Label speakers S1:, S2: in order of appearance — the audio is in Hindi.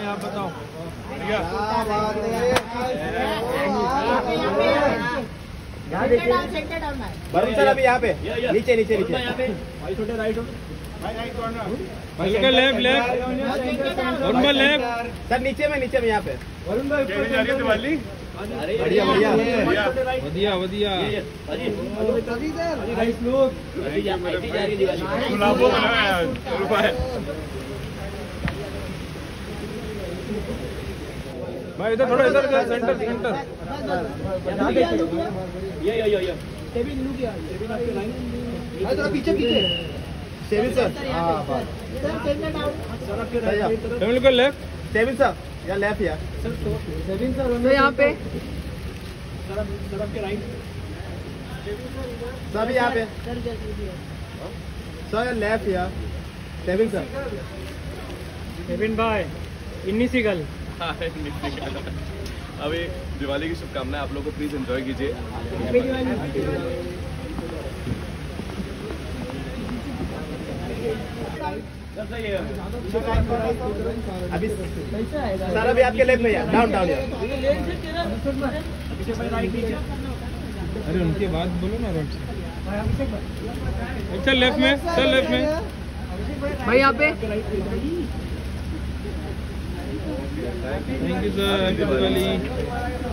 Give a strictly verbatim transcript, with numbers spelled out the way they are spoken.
S1: आप बताओ।
S2: वरुण सर अभी यहाँ पे नीचे नीचे नीचे
S1: हल्का लेफ्ट लेफ्ट वरुण भाई लेफ्ट
S2: सर नीचे में नीचे में यहाँ पे
S3: वरुण भाई दिवाली
S2: बढ़िया बढ़िया
S1: बढ़िया बढ़िया भाई इधर थोड़ा इधर सेंटर सेंटर
S2: ये ये ये थोड़ा पीछे पीछे सेविन सर
S1: फैमिली को लेफ्ट
S2: सेविन सर या लेफ्ट या
S3: सेविन सर
S4: तो यहाँ पे
S2: सर अभी यहाँ पे सर लेफ्ट या सेविन सर
S3: सेविन भाई इन्नी सी गल
S5: अभी दिवाली की शुभकामनाएं आप लोगों को, प्लीज एंजॉय कीजिए।
S2: अभी सर अभी आपके लेफ्ट में डाउन डाउन
S1: अरे उनके बाद बोलो ना रोड से। अच्छा लेफ्ट में सर लेफ्ट में
S4: भाई यहाँ पे
S1: thank you sir, happy Diwali.